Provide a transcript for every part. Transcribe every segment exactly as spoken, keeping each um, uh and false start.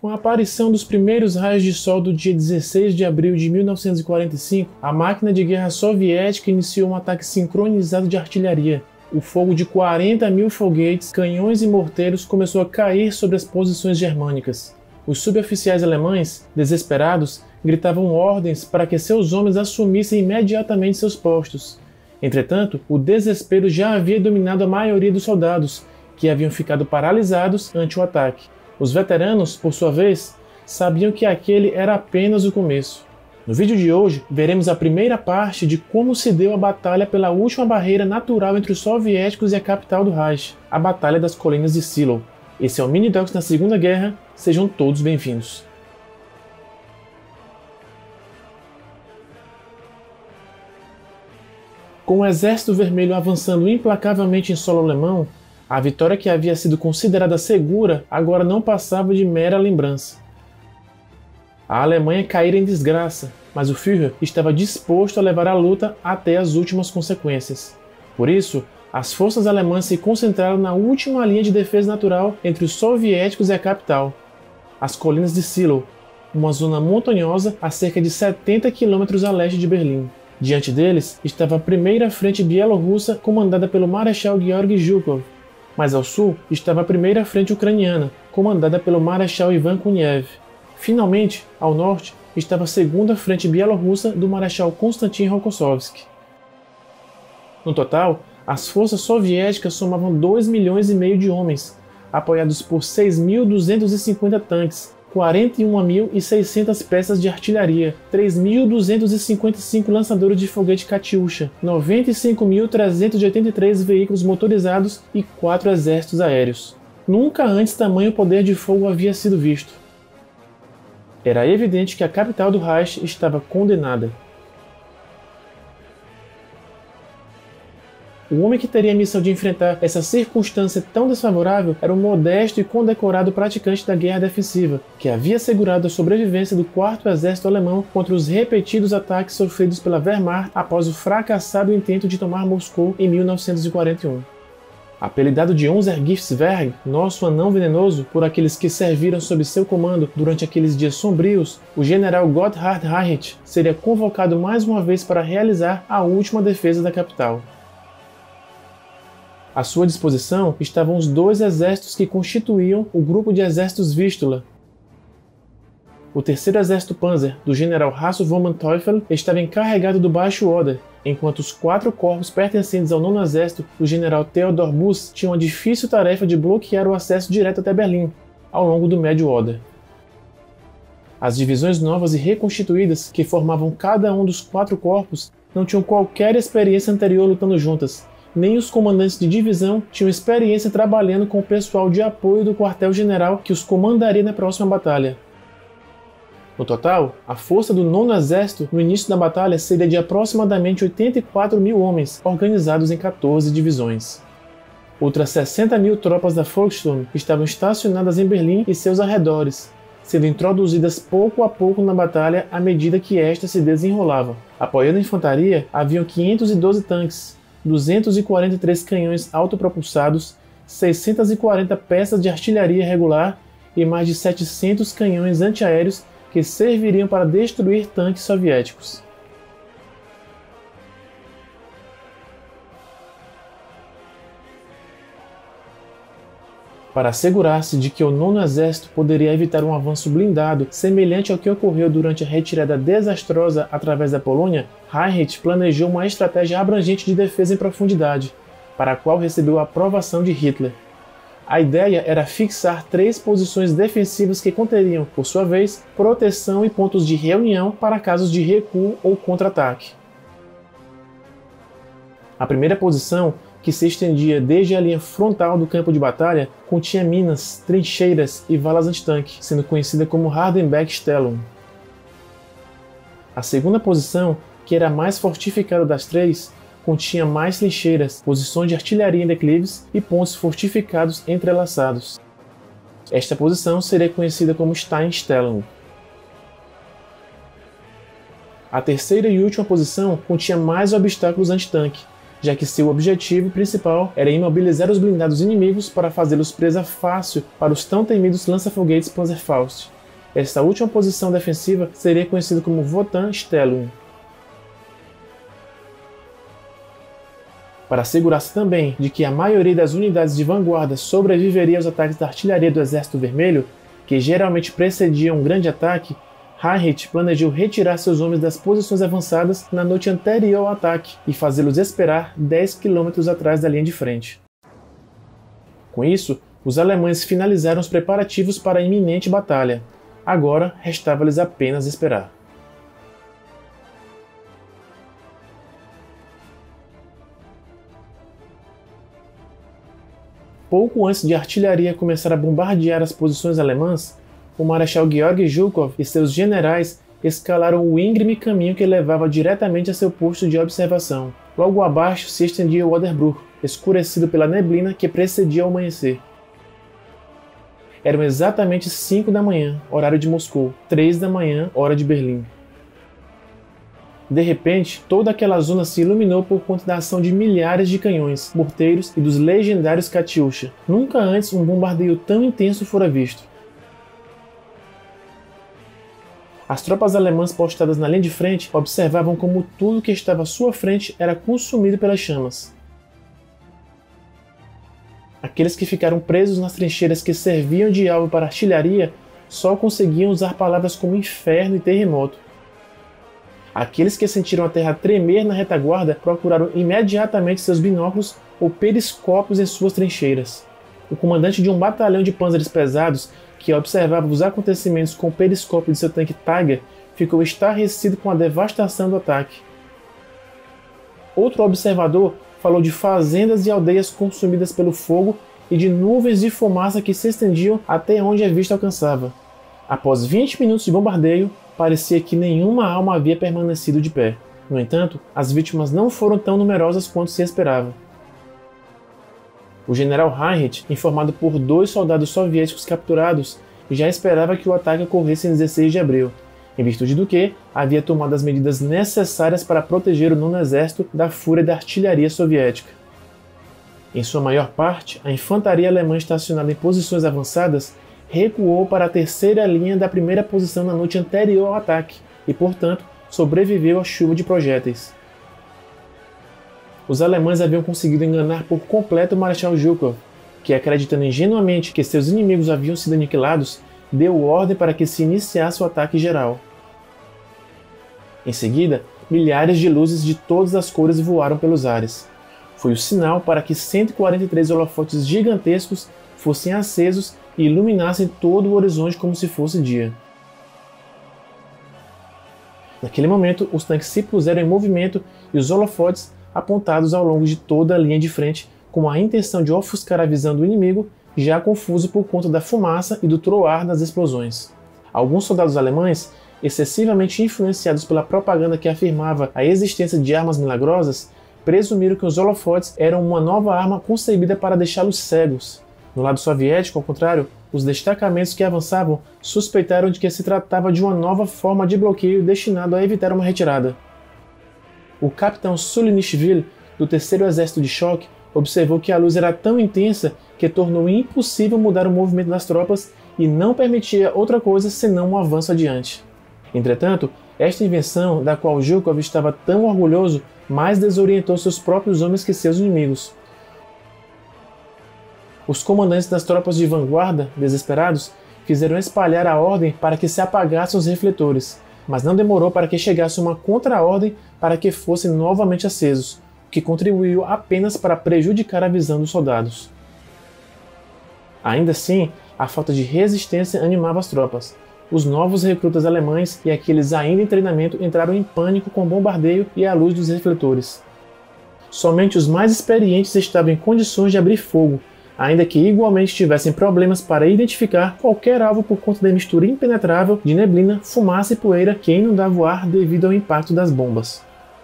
Com a aparição dos primeiros raios de sol do dia dezesseis de abril de mil novecentos e quarenta e cinco, a máquina de guerra soviética iniciou um ataque sincronizado de artilharia. O fogo de quarenta mil foguetes, canhões e morteiros começou a cair sobre as posições germânicas. Os suboficiais alemães, desesperados, gritavam ordens para que seus homens assumissem imediatamente seus postos. Entretanto, o desespero já havia dominado a maioria dos soldados, que haviam ficado paralisados ante o ataque. Os veteranos, por sua vez, sabiam que aquele era apenas o começo. No vídeo de hoje, veremos a primeira parte de como se deu a batalha pela última barreira natural entre os soviéticos e a capital do Reich, a Batalha das Colinas de Shiloh. Esse é o Mini Docs na Segunda Guerra, sejam todos bem-vindos. Com o Exército Vermelho avançando implacavelmente em solo alemão, a vitória que havia sido considerada segura agora não passava de mera lembrança. A Alemanha caíra em desgraça, mas o Führer estava disposto a levar a luta até as últimas consequências. Por isso, as forças alemãs se concentraram na última linha de defesa natural entre os soviéticos e a capital, as Colinas de Shiloh, uma zona montanhosa a cerca de setenta quilômetros a leste de Berlim. Diante deles estava a primeira frente bielorrussa comandada pelo Marechal Georgy Zhukov, mas ao sul estava a primeira frente ucraniana, comandada pelo Marechal Ivan Kuniev. Finalmente, ao norte, estava a segunda frente bielorrussa do Marechal Konstantin Rokossovski. No total, as forças soviéticas somavam dois milhões e meio de homens, apoiados por seis mil duzentos e cinquenta tanques, quarenta e uma mil e seiscentas peças de artilharia, três mil duzentos e cinquenta e cinco lançadores de foguete Katyusha, noventa e cinco mil trezentos e oitenta e três veículos motorizados e quatro exércitos aéreos. Nunca antes tamanho poder de fogo havia sido visto. Era evidente que a capital do Reich estava condenada. O homem que teria a missão de enfrentar essa circunstância tão desfavorável era o modesto e condecorado praticante da guerra defensiva, que havia assegurado a sobrevivência do quarto Exército Alemão contra os repetidos ataques sofridos pela Wehrmacht após o fracassado intento de tomar Moscou em mil novecentos e quarenta e um. Apelidado de Unser Giftswerk, nosso anão venenoso, por aqueles que serviram sob seu comando durante aqueles dias sombrios, o general Gotthard Heinrich seria convocado mais uma vez para realizar a última defesa da capital. À sua disposição estavam os dois exércitos que constituíam o grupo de exércitos Vistula. O terceiro exército Panzer, do general Hasso von Manteuffel, estava encarregado do Baixo Oder, enquanto os quatro corpos pertencentes ao nono exército do general Theodor Buss tinham a difícil tarefa de bloquear o acesso direto até Berlim, ao longo do Médio Oder. As divisões novas e reconstituídas que formavam cada um dos quatro corpos não tinham qualquer experiência anterior lutando juntas. Nem os comandantes de divisão tinham experiência trabalhando com o pessoal de apoio do quartel-general que os comandaria na próxima batalha. No total, a força do nono exército no início da batalha seria de aproximadamente oitenta e quatro mil homens, organizados em quatorze divisões. Outras sessenta mil tropas da Volkssturm estavam estacionadas em Berlim e seus arredores, sendo introduzidas pouco a pouco na batalha à medida que esta se desenrolava. Apoiando a infantaria, haviam quinhentos e doze tanques, duzentos e quarenta e três canhões autopropulsados, seiscentas e quarenta peças de artilharia regular e mais de setecentos canhões antiaéreos que serviriam para destruir tanques soviéticos. Para assegurar-se de que o nono exército poderia evitar um avanço blindado semelhante ao que ocorreu durante a retirada desastrosa através da Polônia, Heinrich planejou uma estratégia abrangente de defesa em profundidade, para a qual recebeu a aprovação de Hitler. A ideia era fixar três posições defensivas que conteriam, por sua vez, proteção e pontos de reunião para casos de recuo ou contra-ataque. A primeira posição, que se estendia desde a linha frontal do campo de batalha, continha minas, trincheiras e valas antitanque, sendo conhecida como Hardenberg-Stellung. A segunda posição, que era a mais fortificada das três, continha mais trincheiras, posições de artilharia em declives e pontos fortificados entrelaçados. Esta posição seria conhecida como Steinstellung. A terceira e última posição continha mais obstáculos antitanque, já que seu objetivo principal era imobilizar os blindados inimigos para fazê-los presa fácil para os tão temidos lança-foguetes Panzerfaust. Esta última posição defensiva seria conhecida como Wotan-Stellung. Para assegurar-se também de que a maioria das unidades de vanguarda sobreviveria aos ataques da artilharia do Exército Vermelho, que geralmente precediam um grande ataque, Heinrich planejou retirar seus homens das posições avançadas na noite anterior ao ataque e fazê-los esperar dez quilômetros atrás da linha de frente. Com isso, os alemães finalizaram os preparativos para a iminente batalha. Agora restava-lhes apenas esperar. Pouco antes de a artilharia começar a bombardear as posições alemãs, o Marechal Georg Zhukov e seus generais escalaram o íngreme caminho que levava diretamente a seu posto de observação. Logo abaixo se estendia o Oderbruch, escurecido pela neblina que precedia o amanhecer. Eram exatamente cinco da manhã, horário de Moscou, três da manhã, hora de Berlim. De repente, toda aquela zona se iluminou por conta da ação de milhares de canhões, morteiros e dos legendários Katyusha. Nunca antes um bombardeio tão intenso fora visto. As tropas alemãs postadas na linha de frente observavam como tudo que estava à sua frente era consumido pelas chamas. Aqueles que ficaram presos nas trincheiras que serviam de alvo para a artilharia só conseguiam usar palavras como inferno e terremoto. Aqueles que sentiram a terra tremer na retaguarda procuraram imediatamente seus binóculos ou periscópios em suas trincheiras. O comandante de um batalhão de pânzeres pesados, que observava os acontecimentos com o periscópio de seu tanque Tiger, ficou estarrecido com a devastação do ataque. Outro observador falou de fazendas e aldeias consumidas pelo fogo e de nuvens de fumaça que se estendiam até onde a vista alcançava. Após vinte minutos de bombardeio, parecia que nenhuma alma havia permanecido de pé. No entanto, as vítimas não foram tão numerosas quanto se esperava. O general Heinrich, informado por dois soldados soviéticos capturados, já esperava que o ataque ocorresse em dezesseis de abril, em virtude do que havia tomado as medidas necessárias para proteger o nono exército da fúria da artilharia soviética. Em sua maior parte, a infantaria alemã estacionada em posições avançadas recuou para a terceira linha da primeira posição na noite anterior ao ataque e, portanto, sobreviveu à chuva de projéteis. Os alemães haviam conseguido enganar por completo o Marechal Zhukov, que, acreditando ingenuamente que seus inimigos haviam sido aniquilados, deu ordem para que se iniciasse o ataque geral. Em seguida, milhares de luzes de todas as cores voaram pelos ares. Foi o sinal para que cento e quarenta e três holofotes gigantescos fossem acesos e iluminassem todo o horizonte como se fosse dia. Naquele momento, os tanques se puseram em movimento e os holofotes apontados ao longo de toda a linha de frente, com a intenção de ofuscar a visão do inimigo, já confuso por conta da fumaça e do troar das explosões. Alguns soldados alemães, excessivamente influenciados pela propaganda que afirmava a existência de armas milagrosas, presumiram que os holofotes eram uma nova arma concebida para deixá-los cegos. No lado soviético, ao contrário, os destacamentos que avançavam suspeitaram de que se tratava de uma nova forma de bloqueio destinado a evitar uma retirada. O capitão Sulinishvili, do terceiro Exército de Choque, observou que a luz era tão intensa que tornou impossível mudar o movimento das tropas e não permitia outra coisa senão um avanço adiante. Entretanto, esta invenção, da qual Zhukov estava tão orgulhoso, mais desorientou seus próprios homens que seus inimigos. Os comandantes das tropas de vanguarda, desesperados, fizeram espalhar a ordem para que se apagassem os refletores, mas não demorou para que chegasse uma contra-ordem para que fossem novamente acesos, o que contribuiu apenas para prejudicar a visão dos soldados. Ainda assim, a falta de resistência animava as tropas. Os novos recrutas alemães e aqueles ainda em treinamento entraram em pânico com o bombardeio e a luz dos refletores. Somente os mais experientes estavam em condições de abrir fogo, ainda que igualmente tivessem problemas para identificar qualquer alvo por conta da mistura impenetrável de neblina, fumaça e poeira que inundava o ar devido ao impacto das bombas.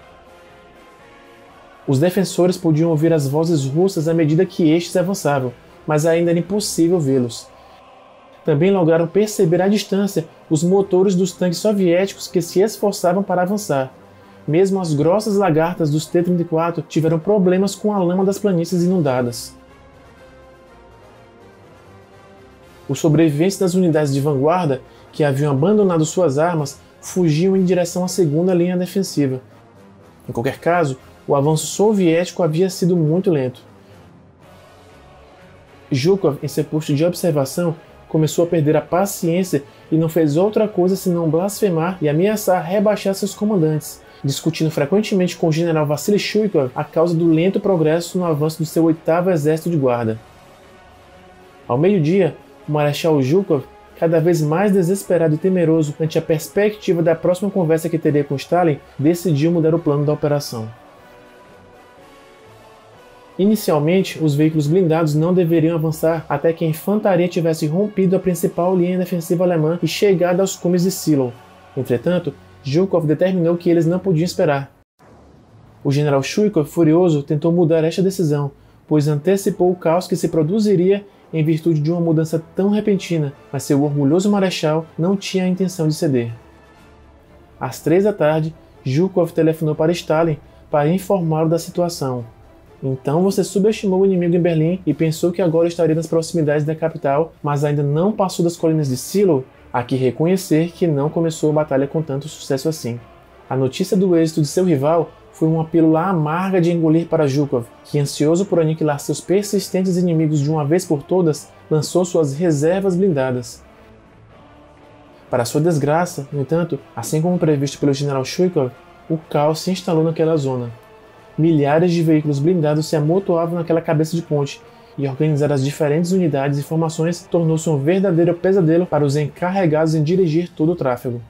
Os defensores podiam ouvir as vozes russas à medida que estes avançavam, mas ainda era impossível vê-los. Também lograram perceber à distância os motores dos tanques soviéticos que se esforçavam para avançar. mesmo as grossas lagartas dos T trinta e quatro tiveram problemas com a lama das planícies inundadas. Os sobreviventes das unidades de vanguarda, que haviam abandonado suas armas, fugiam em direção à segunda linha defensiva. Em qualquer caso, o avanço soviético havia sido muito lento. Zhukov, em seu posto de observação, começou a perder a paciência e não fez outra coisa senão blasfemar e ameaçar rebaixar seus comandantes, discutindo frequentemente com o general Vassili Chuikov a causa do lento progresso no avanço do seu oitavo exército de guarda. Ao meio-dia, o marechal Zhukov, cada vez mais desesperado e temeroso ante a perspectiva da próxima conversa que teria com Stalin, decidiu mudar o plano da operação. Inicialmente, os veículos blindados não deveriam avançar até que a infantaria tivesse rompido a principal linha defensiva alemã e chegado aos cumes de Silo. Entretanto, Zhukov determinou que eles não podiam esperar. O general Chuikov, furioso, tentou mudar esta decisão, pois antecipou o caos que se produziria em virtude de uma mudança tão repentina, mas seu orgulhoso marechal não tinha a intenção de ceder. Às três da tarde, Zhukov telefonou para Stalin para informá-lo da situação. Então você subestimou o inimigo em Berlim e pensou que agora estaria nas proximidades da capital, mas ainda não passou das colinas de Silo? Há que reconhecer que não começou a batalha com tanto sucesso assim. A notícia do êxito de seu rival foi uma pílula amarga de engolir para Zhukov, que, ansioso por aniquilar seus persistentes inimigos de uma vez por todas, lançou suas reservas blindadas. Para sua desgraça, no entanto, assim como previsto pelo general Chuikov, o caos se instalou naquela zona. Milhares de veículos blindados se amontoavam naquela cabeça de ponte, e organizar as diferentes unidades e formações tornou-se um verdadeiro pesadelo para os encarregados em dirigir todo o tráfego.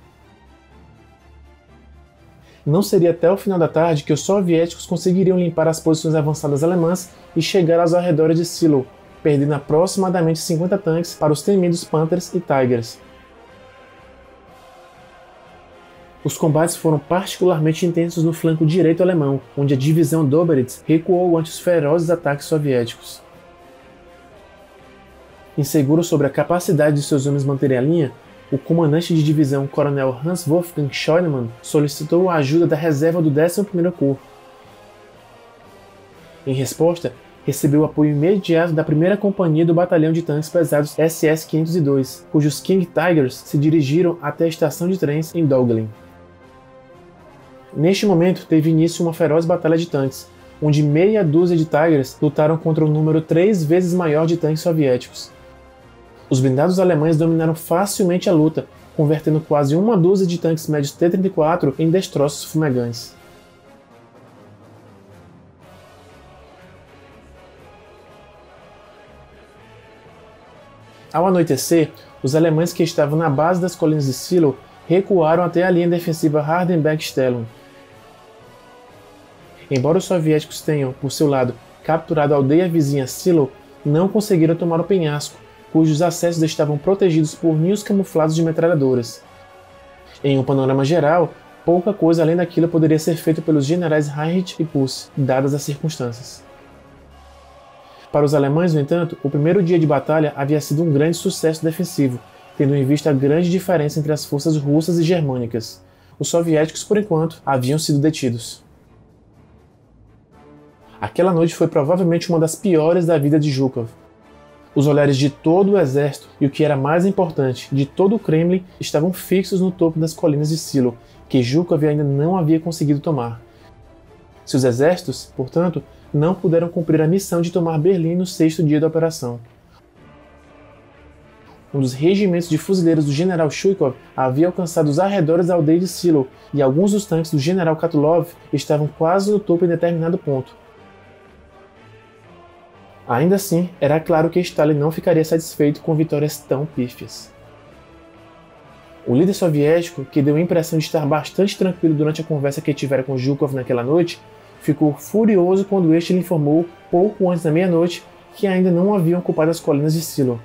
Não seria até o final da tarde que os soviéticos conseguiriam limpar as posições avançadas alemãs e chegar aos arredores de Silo, perdendo aproximadamente cinquenta tanques para os temidos Panthers e Tigers. Os combates foram particularmente intensos no flanco direito alemão, onde a divisão Doberitz recuou ante os ferozes ataques soviéticos. Inseguro sobre a capacidade de seus homens manterem a linha, o comandante de divisão, coronel Hans Wolfgang Scheunemann, solicitou a ajuda da reserva do décimo primeiro Corpo. Em resposta, recebeu o apoio imediato da primeira Companhia do Batalhão de Tanques Pesados S S quinhentos e dois, cujos King Tigers se dirigiram até a estação de trens em Doglin. Neste momento, teve início uma feroz batalha de tanques, onde meia dúzia de Tigers lutaram contra um número três vezes maior de tanques soviéticos. Os blindados alemães dominaram facilmente a luta, convertendo quase uma dúzia de tanques médios T trinta e quatro em destroços fumegantes. Ao anoitecer, os alemães que estavam na base das colinas de Silo recuaram até a linha defensiva Hardenberg-Stellung. Embora os soviéticos tenham, por seu lado, capturado a aldeia vizinha Silo, não conseguiram tomar o penhasco, cujos acessos estavam protegidos por ninhos camuflados de metralhadoras. Em um panorama geral, pouca coisa além daquilo poderia ser feito pelos generais Heinrich e Puss, dadas as circunstâncias. Para os alemães, no entanto, o primeiro dia de batalha havia sido um grande sucesso defensivo, tendo em vista a grande diferença entre as forças russas e germânicas. Os soviéticos, por enquanto, haviam sido detidos. Aquela noite foi provavelmente uma das piores da vida de Zhukov. Os olhares de todo o exército e, o que era mais importante, de todo o Kremlin estavam fixos no topo das colinas de Silo, que Zhukov ainda não havia conseguido tomar. Seus exércitos, portanto, não puderam cumprir a missão de tomar Berlim no sexto dia da operação. Um dos regimentos de fuzileiros do general Chuikov havia alcançado os arredores da aldeia de Silo, e alguns dos tanques do general Katulov estavam quase no topo em determinado ponto. Ainda assim, era claro que Stalin não ficaria satisfeito com vitórias tão pífias. O líder soviético, que deu a impressão de estar bastante tranquilo durante a conversa que tivera com Zhukov naquela noite, ficou furioso quando este lhe informou, pouco antes da meia-noite, que ainda não haviam ocupado as colinas de Silo.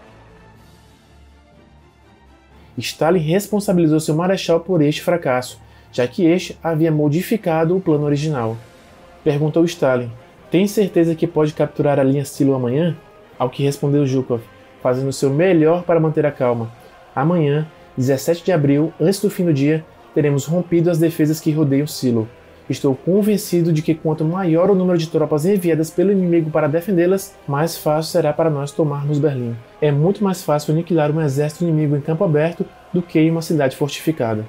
Stalin responsabilizou seu marechal por este fracasso, já que este havia modificado o plano original. Perguntou Stalin: "Tem certeza que pode capturar a linha Silo amanhã?" Ao que respondeu Zhukov, fazendo o seu melhor para manter a calma: "Amanhã, dezessete de abril, antes do fim do dia, teremos rompido as defesas que rodeiam Silo. Estou convencido de que quanto maior o número de tropas enviadas pelo inimigo para defendê-las, mais fácil será para nós tomarmos Berlim. É muito mais fácil aniquilar um exército inimigo em campo aberto do que em uma cidade fortificada.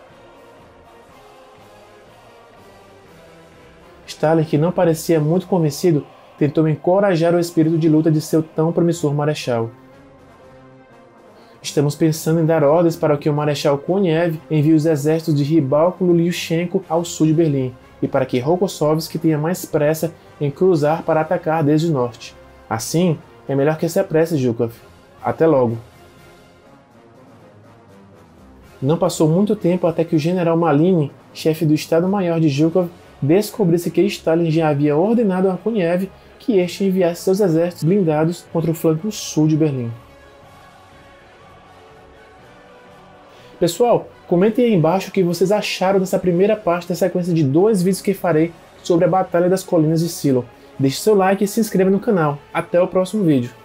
Stalin, que não parecia muito convencido, tentou encorajar o espírito de luta de seu tão promissor marechal. Estamos pensando em dar ordens para que o Marechal Koniev envie os exércitos de Rybaklo e Lyushchenko ao sul de Berlim, e para que Rokossovski tenha mais pressa em cruzar para atacar desde o norte. Assim, é melhor que se apresse, Zhukov. Até logo. Não passou muito tempo até que o general Malinin, chefe do Estado-Maior de Zhukov, descobrisse que Stalin já havia ordenado a Koniev que este enviasse seus exércitos blindados contra o flanco sul de Berlim. Pessoal, comentem aí embaixo o que vocês acharam dessa primeira parte da sequência de dois vídeos que farei sobre a Batalha das Colinas de Silo. Deixe seu like e se inscreva no canal. Até o próximo vídeo.